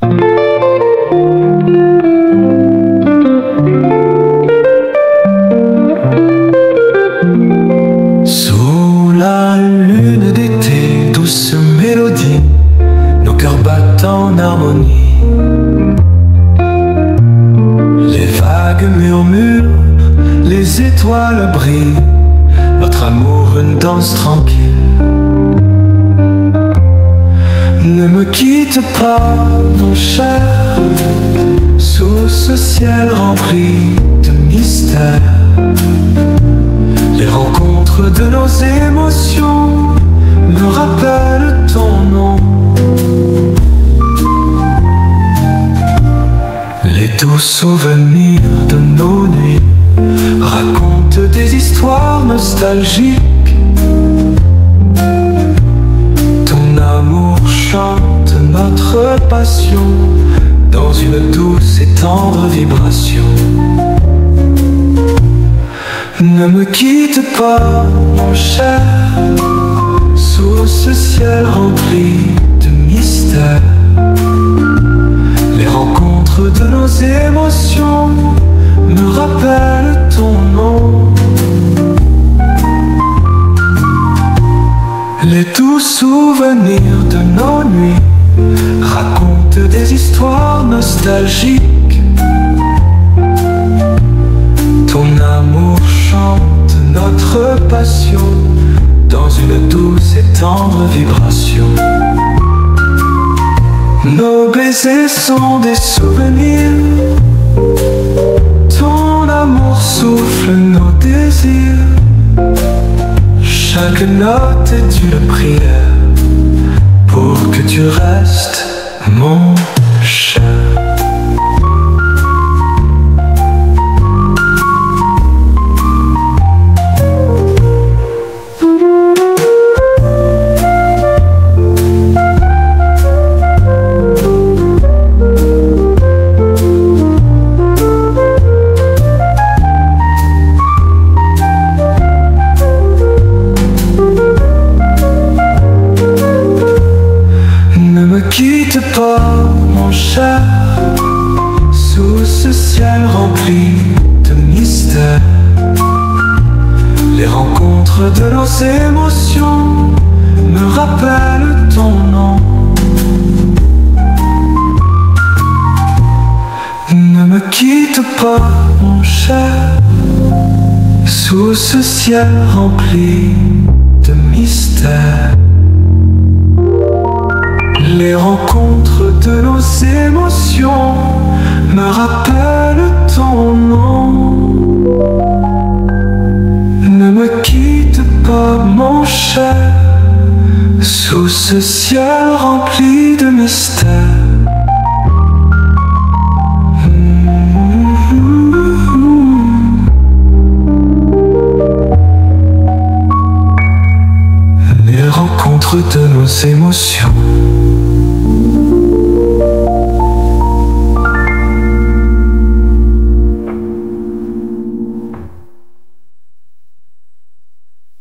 Sous la lune d'été, douce mélodie, nos cœurs battent en harmonie. Les vagues murmurent, les étoiles brillent, notre amour une danse tranquille. Ne me quitte pas, mon cher, sous ce ciel rempli de mystères. Les rencontres de nos émotions me rappellent ton nom. Les doux souvenirs de nos nuits racontent des histoires nostalgiques. Ton amour chante notre passion dans une douce et tendre vibration. Ne me quitte pas, mon cher, sous ce ciel rempli de mystères. Les rencontres de nos émotions me rappellent ton nom. Les doux souvenirs de nos nuits racontent des histoires nostalgiques. Ton amour chante notre passion dans une douce et tendre vibration. Nos baisers sont des souvenirs, ton amour souffle nos désirs. Chaque note est une prière pour que tu restes mon cher. Ne me quitte pas, mon cher, sous ce ciel rempli de mystères. Les rencontres de nos émotions me rappellent ton nom. Ne me quitte pas, mon cher, sous ce ciel rempli de mystères. Les rencontres de nos émotions me rappellent ton nom. Ne me quitte pas, mon cher, sous ce ciel rempli de mystères. Les rencontres de nos émotions